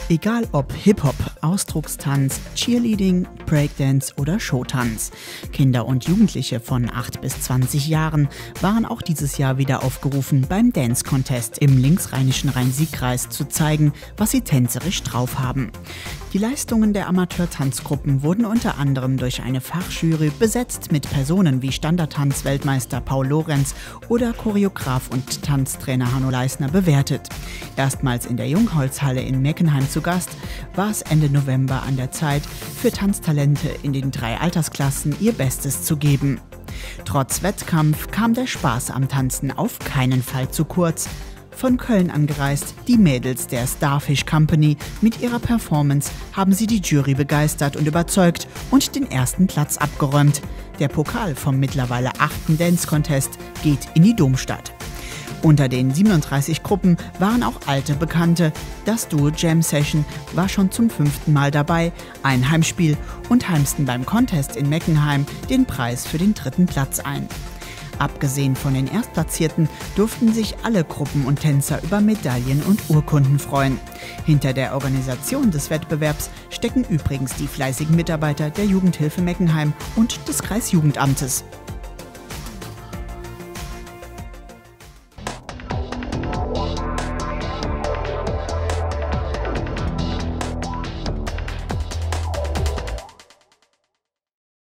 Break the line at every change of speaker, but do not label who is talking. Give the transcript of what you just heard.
Egal ob Hip-Hop, Ausdruckstanz, Cheerleading, Breakdance oder Showtanz. Kinder und Jugendliche von 8 bis 20 Jahren waren auch dieses Jahr wieder aufgerufen, beim Dance Contest im linksrheinischen Rhein-Sieg-Kreis zu zeigen, was sie tänzerisch drauf haben. Die Leistungen der Amateur-Tanzgruppen wurden unter anderem durch eine Fachjury besetzt mit Personen wie Standardtanz-Weltmeister Paul Lorenz oder Choreograf und Tanztrainer Hanno Leisner bewertet. Erstmals in der Jungholzhalle in Meckenheim zu Gast, war es Ende November an der Zeit, für Tanztalente in den 3 Altersklassen ihr Bestes zu geben. Trotz Wettkampf kam der Spaß am Tanzen auf keinen Fall zu kurz. Von Köln angereist, die Mädels der Starfish Company. Mit ihrer Performance haben sie die Jury begeistert und überzeugt und den ersten Platz abgeräumt. Der Pokal vom mittlerweile 8. Dance Contest geht in die Domstadt. Unter den 37 Gruppen waren auch alte Bekannte. Das Duo Jam Session war schon zum 5. Mal dabei, ein Heimspiel und heimsten beim Contest in Meckenheim den Preis für den 3. Platz ein. Abgesehen von den Erstplatzierten durften sich alle Gruppen und Tänzer über Medaillen und Urkunden freuen. Hinter der Organisation des Wettbewerbs stecken übrigens die fleißigen Mitarbeiter der Jugendhilfe Meckenheim und des Kreisjugendamtes.